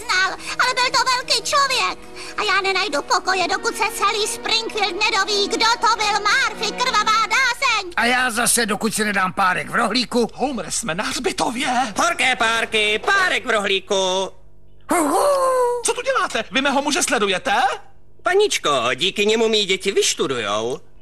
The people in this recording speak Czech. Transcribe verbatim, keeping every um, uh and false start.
neznal, ale byl to velký člověk. A já nenajdu pokoje, dokud se celý Springfield nedoví, kdo to byl. Murphy, krvavá dáseň. A já zase, dokud si nedám párek v rohlíku. Homer, jsme na hřbitově. Horké párky, párek v rohlíku. Huhu. Co tu děláte? Vy mého muže sledujete? Paničko, díky němu mý děti vyštudujou.